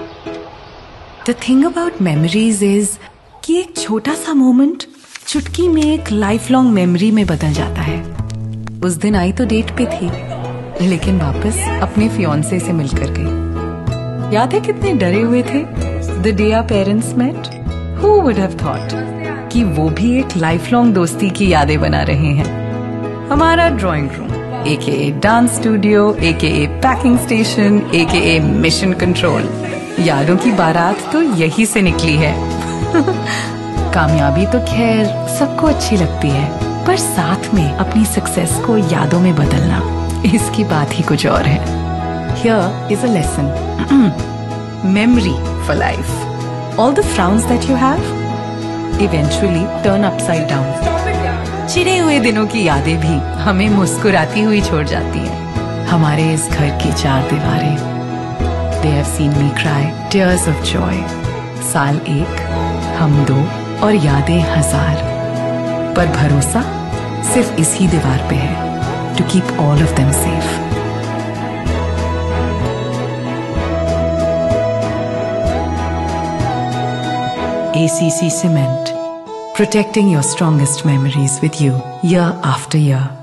The thing about memories is कि एक छोटा सा मोमेंट चुटकी में एक लाइफ लॉन्ग मेमोरी में बदल जाता है। उस दिन आई तो डेट पे थी, लेकिन वापस अपने फियांसे से मिलकर गई। याद है कितने डरे हुए थे the day our parents met? Who would have thought कि वो भी एक लाइफ लॉन्ग दोस्ती की यादें बना रहे हैं। हमारा drawing room AKA dance studio, AKA packing station, AKA mission control. यादों की बारात तो यही से निकली है। कामयाबी तो खैर सबको अच्छी लगती है, पर साथ में अपनी सक्सेस को यादों में बदलना, इसकी बात ही कुछ और है। Here is a lesson. Memory for life. All the frowns that you have eventually turn upside down. चिढ़े हुए दिनों की यादें भी हमें मुस्कुराती हुई छोड़ जाती हैं। हमारे इस घर की चार दीवारें They have seen me cry tears of joy. साल 1, हम 2 और यादें 1000, पर भरोसा सिर्फ इसी दीवार पे है to keep all of them safe. ACC Cement, protecting your strongest memories with you year after year.